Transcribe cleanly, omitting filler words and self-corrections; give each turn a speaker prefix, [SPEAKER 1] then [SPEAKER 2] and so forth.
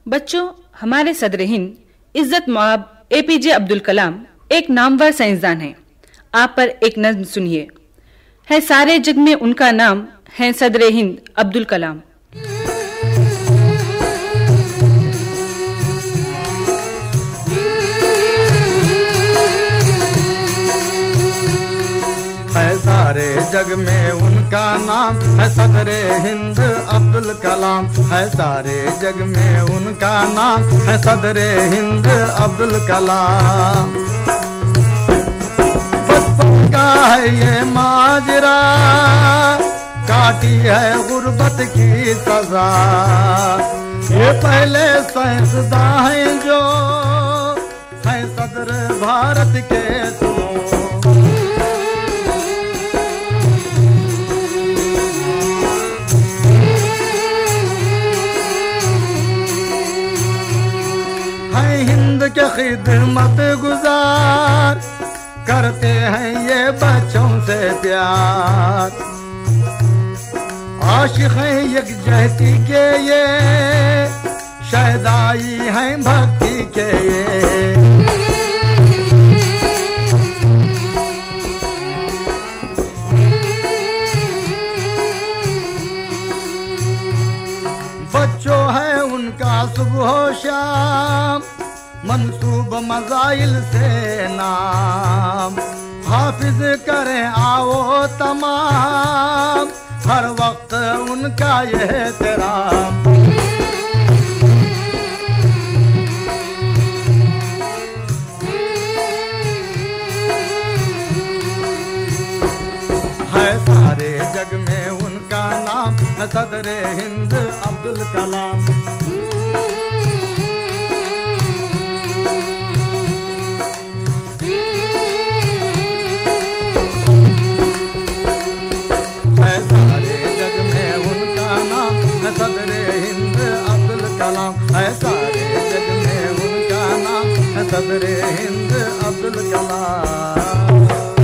[SPEAKER 1] बच्चों, हमारे सदर हिंद इज्जत मआब APJ अब्दुल कलाम एक नामवर साइंसदान हैं। आप पर एक नज़्म सुनिए। है सारे जग में उनका नाम, है सदर हिंद अब्दुल कलाम।
[SPEAKER 2] है सारे जग में उनका नाम, है सदरे हिंद अब्दुल कलाम। है सारे जग में उनका नाम, है सदरे हिंद अब्दुल कलाम। बचपन का है ये माजरा, काटी है गुर्बत की सजा। ये पहले साइंसदान हैं जो है सदर भारत के। हिंद के खिदमत गुजार, करते हैं ये बच्चों से प्यार। आशिक हैं यकजहती के ये, शहदाई हैं भक्ति के ये। बच्चों है उनका सुबह शाम, मंसूब मज़ाइल से नाम। हाफिज करें आओ तमाम, हर वक्त उनका ये एहतराम। है सारे जग में उनका नाम, है सदरे हिंद अब्दुल कलाम। सदरे हिंद अब्दुल कलाम, है सारे जग में उनका नाम, है सदरे हिंद अब्दुल कलाम।